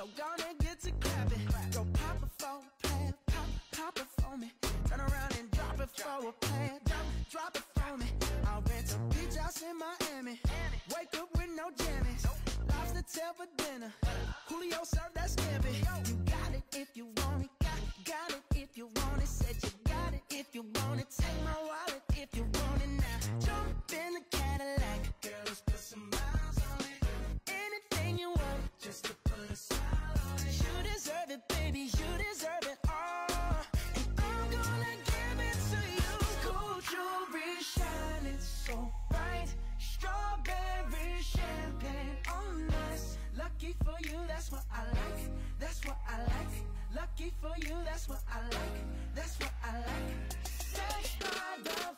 So gonna get to clapping. Go pop it for a plan, pop it for me. Turn around and drop it for a plan, drop it for me. I'll rent a beach house in Miami. Wake up with no jammies. Lobster tail for dinner. Julio served that scampi. You got it if you want it. Got it if you want it. Said you got it if you want it. Take my wallet if you want it now. Jump in the Cadillac. Girl, let's put some miles on it. Anything you want, just to put a smile on it. You deserve it, baby. You deserve it all. And I'm gonna give it to you. Gold jewelry shining so bright. Strawberry champagne on us. Lucky for you, that's what I like. That's what I like. Lucky for you, that's what I like. That's what I like. Sex by the